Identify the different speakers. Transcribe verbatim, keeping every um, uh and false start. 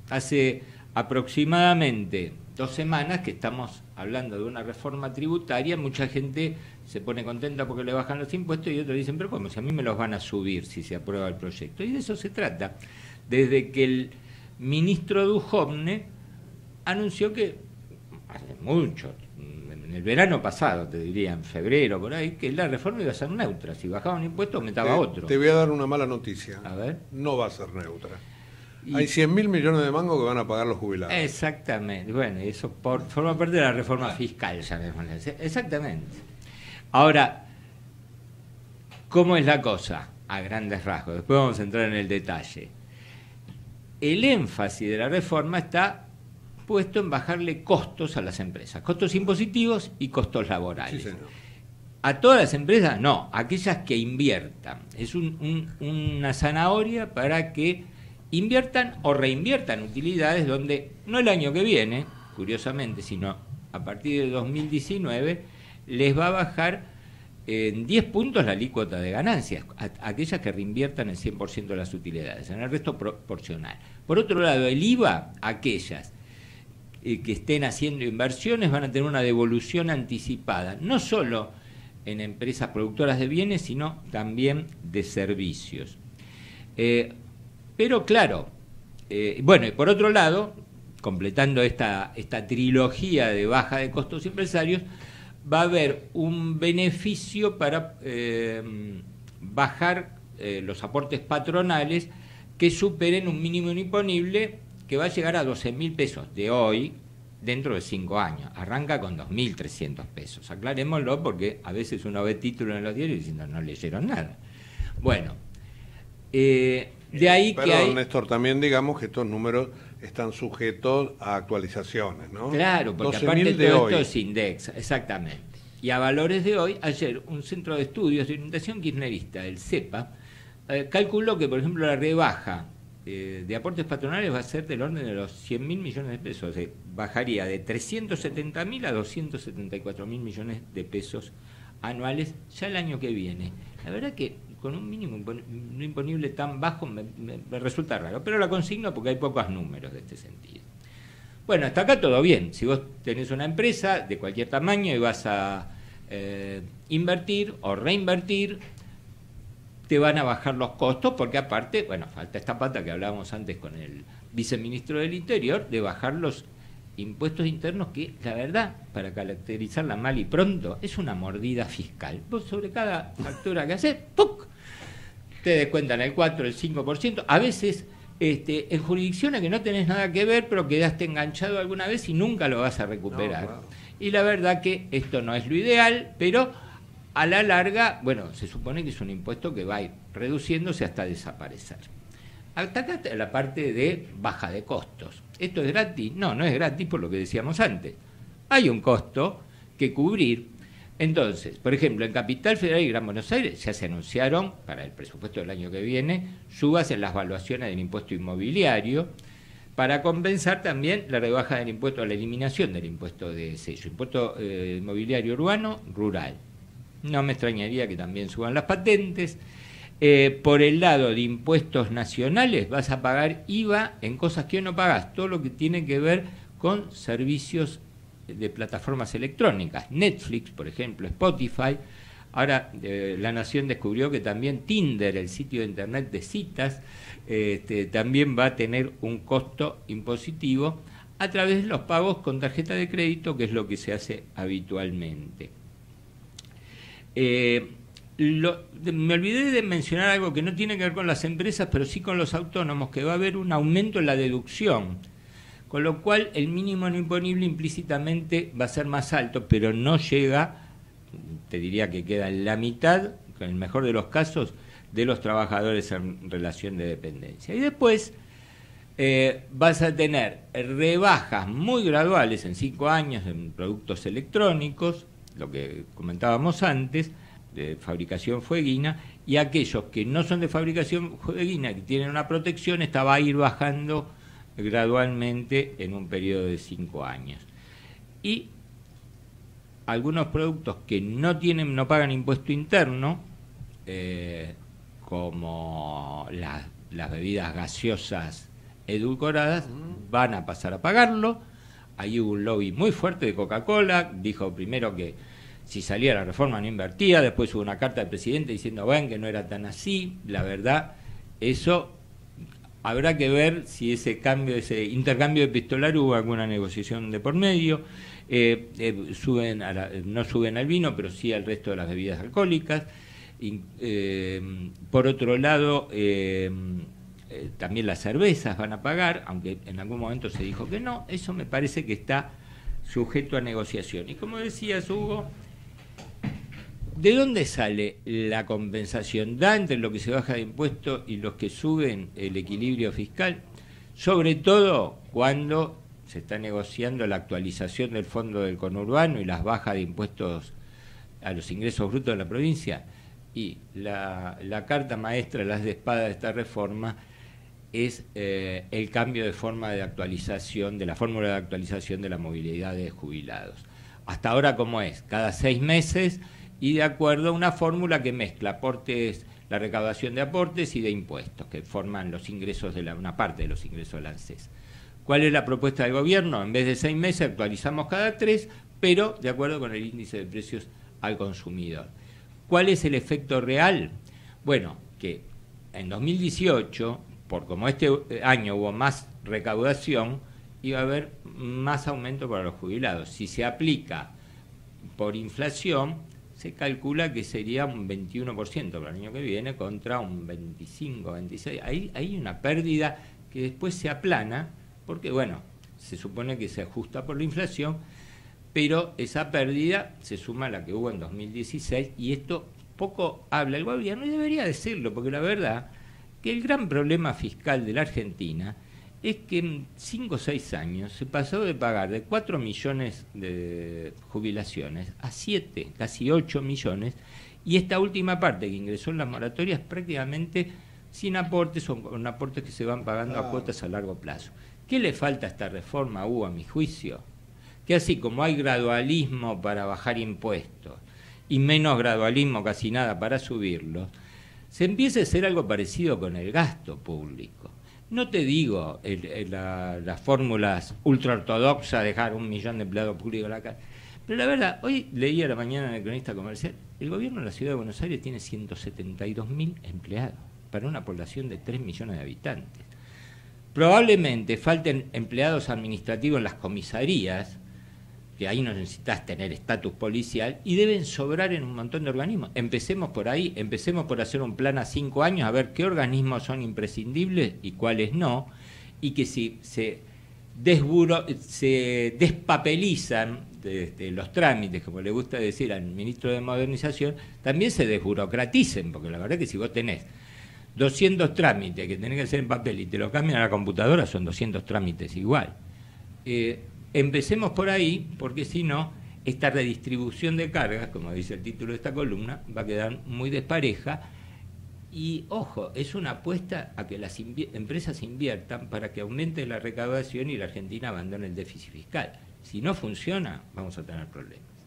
Speaker 1: hace aproximadamente dos semanas que estamos hablando de una reforma tributaria. Mucha gente se pone contenta porque le bajan los impuestos y otros dicen, pero ¿cómo? Si a mí me los van a subir si se aprueba el proyecto. Y de eso se trata. Desde que el ministro Duhovne anunció que, hace mucho, en el verano pasado, te diría, en febrero, por ahí, que la reforma iba a ser neutra. Si bajaba un impuesto, aumentaba
Speaker 2: te,
Speaker 1: otro.
Speaker 2: Te voy a dar una mala noticia.
Speaker 1: A ver.
Speaker 2: No va a ser neutra.
Speaker 1: Y
Speaker 2: hay cien mil millones de mangos que van a pagar los jubilados.
Speaker 1: Exactamente. Bueno, eso por, forma parte de la reforma fiscal, llamémosle. Exactamente. Ahora, ¿cómo es la cosa? A grandes rasgos. Después vamos a entrar en el detalle. El énfasis de la reforma está puesto en bajarle costos a las empresas. Costos impositivos y costos laborales.
Speaker 2: Sí, señor.
Speaker 1: A todas las empresas, no. Aquellas que inviertan. Es un, un, una zanahoria para que inviertan o reinviertan utilidades donde, no el año que viene, curiosamente, sino a partir de dos mil diecinueve, les va a bajar en diez puntos la alícuota de ganancias, a, aquellas que reinviertan el cien por ciento de las utilidades, en el resto proporcional. Por otro lado, el I V A, aquellas eh, que estén haciendo inversiones van a tener una devolución anticipada, no solo en empresas productoras de bienes, sino también de servicios. Eh, Pero claro, eh, bueno, y por otro lado, completando esta, esta trilogía de baja de costos empresarios, va a haber un beneficio para eh, bajar eh, los aportes patronales que superen un mínimo imponible que va a llegar a doce mil pesos de hoy dentro de cinco años. Arranca con dos mil trescientos pesos. Aclarémoslo porque a veces uno ve títulos en los diarios diciendo no leyeron nada. Bueno, eh, de ahí
Speaker 2: Perdón,
Speaker 1: que hay...
Speaker 2: Néstor, también digamos que estos números están sujetos a actualizaciones, ¿no?
Speaker 1: Claro, porque aparte de todo esto se indexa, exactamente. Y a valores de hoy, ayer un centro de estudios de orientación kirchnerista, el CEPA, eh, calculó que, por ejemplo, la rebaja eh, de aportes patronales va a ser del orden de los cien mil millones de pesos. O sea, bajaría de trescientos setenta mil a doscientos setenta y cuatro mil millones de pesos anuales ya el año que viene. La verdad que con un mínimo imponible tan bajo me, me, me resulta raro, pero la consigno porque hay pocos números de este sentido. Bueno, hasta acá todo bien. Si vos tenés una empresa de cualquier tamaño y vas a eh, invertir o reinvertir, te van a bajar los costos porque aparte, bueno, falta esta pata que hablábamos antes con el viceministro del Interior, de bajar los impuestos internos que, la verdad, para caracterizarla mal y pronto, es una mordida fiscal. Vos sobre cada factura que haces, ¡puc!, te descuentan el cuatro, el cinco por ciento, a veces este, en jurisdicciones que no tenés nada que ver, pero quedaste enganchado alguna vez y nunca lo vas a recuperar. No, claro. Y la verdad que esto no es lo ideal, pero a la larga, bueno, se supone que es un impuesto que va a ir reduciéndose hasta desaparecer. Hasta acá la parte de baja de costos. ¿Esto es gratis? No, no es gratis por lo que decíamos antes. Hay un costo que cubrir. Entonces, por ejemplo, en Capital Federal y Gran Buenos Aires ya se anunciaron, para el presupuesto del año que viene, subas en las valuaciones del impuesto inmobiliario para compensar también la rebaja del impuesto, la eliminación del impuesto de sello, impuesto eh, inmobiliario urbano, rural. No me extrañaría que también suban las patentes. Eh, por el lado de impuestos nacionales vas a pagar I V A en cosas que hoy no pagas, todo lo que tiene que ver con servicios de plataformas electrónicas, Netflix, por ejemplo, Spotify. Ahora eh, La Nación descubrió que también Tinder, el sitio de internet de citas, eh, este, también va a tener un costo impositivo a través de los pagos con tarjeta de crédito, que es lo que se hace habitualmente. Eh, Lo, me olvidé de mencionar algo que no tiene que ver con las empresas, pero sí con los autónomos, que va a haber un aumento en la deducción, con lo cual el mínimo no imponible implícitamente va a ser más alto, pero no llega, te diría que queda en la mitad, en el mejor de los casos, de los trabajadores en relación de dependencia. Y después eh, vas a tener rebajas muy graduales en cinco años en productos electrónicos, lo que comentábamos antes, de fabricación fueguina, y aquellos que no son de fabricación fueguina, que tienen una protección, esta va a ir bajando gradualmente en un periodo de cinco años. Y algunos productos que no tienen, no pagan impuesto interno, eh, como las, las bebidas gaseosas edulcoradas, van a pasar a pagarlo. Ahí hubo un lobby muy fuerte de Coca-Cola, dijo primero que si salía la reforma no invertía, después hubo una carta del presidente diciendo, ven, que no era tan así. La verdad, eso habrá que ver si ese cambio, ese intercambio epistolario hubo alguna negociación de por medio. Eh, eh, suben a la, no suben al vino, pero sí al resto de las bebidas alcohólicas. Y, eh, por otro lado, eh, eh, también las cervezas van a pagar, aunque en algún momento se dijo que no. Eso me parece que está sujeto a negociación. Y como decías, Hugo, ¿de dónde sale la compensación? ¿Da entre lo que se baja de impuestos y los que suben el equilibrio fiscal? Sobre todo cuando se está negociando la actualización del fondo del conurbano y las bajas de impuestos a los ingresos brutos de la provincia. Y la, la carta maestra, las de espada de esta reforma, es eh, el cambio de forma de actualización, de la fórmula de actualización de la movilidad de jubilados. Hasta ahora, ¿cómo es? Cada seis meses y de acuerdo a una fórmula que mezcla aportes, la recaudación de aportes y de impuestos, que forman los ingresos de la, una parte de los ingresos del ANSES. ¿Cuál es la propuesta del gobierno? En vez de seis meses actualizamos cada tres, pero de acuerdo con el índice de precios al consumidor. ¿Cuál es el efecto real? Bueno, que en dos mil dieciocho, por como este año hubo más recaudación, iba a haber más aumento para los jubilados. Si se aplica por inflación, se calcula que sería un veintiuno por ciento para el año que viene contra un veinticinco, veintiséis. Ahí hay una pérdida que después se aplana, porque bueno, se supone que se ajusta por la inflación, pero esa pérdida se suma a la que hubo en dos mil dieciséis, y esto poco habla el gobierno, y debería decirlo, porque la verdad que el gran problema fiscal de la Argentina es que en cinco o seis años se pasó de pagar de cuatro millones de jubilaciones a siete, casi ocho millones, y esta última parte que ingresó en las moratorias prácticamente sin aportes o con aportes que se van pagando a cuotas a largo plazo. ¿Qué le falta a esta reforma, Hugo, a mi juicio? Que así como hay gradualismo para bajar impuestos y menos gradualismo, casi nada, para subirlos, se empiece a hacer algo parecido con el gasto público. No te digo el, el, la, las fórmulas ultraortodoxas, dejar un millón de empleados públicos en la calle, pero la verdad, hoy leí a la mañana en el Cronista Comercial, el gobierno de la Ciudad de Buenos Aires tiene ciento setenta y dos mil empleados para una población de tres millones de habitantes. Probablemente falten empleados administrativos en las comisarías, que ahí no necesitas tener estatus policial, y deben sobrar en un montón de organismos. Empecemos por ahí, empecemos por hacer un plan a cinco años, a ver qué organismos son imprescindibles y cuáles no, y que si se, desburo, se despapelizan de, de los trámites, como le gusta decir al ministro de Modernización, también se desburocraticen, porque la verdad es que si vos tenés doscientos trámites que tenés que hacer en papel y te lo cambian a la computadora, son doscientos trámites igual. Eh, Empecemos por ahí, porque si no, esta redistribución de cargas, como dice el título de esta columna, va a quedar muy despareja. Y, ojo, es una apuesta a que las invi- empresas inviertan para que aumente la recaudación y la Argentina abandone el déficit fiscal. Si no funciona, vamos a tener problemas.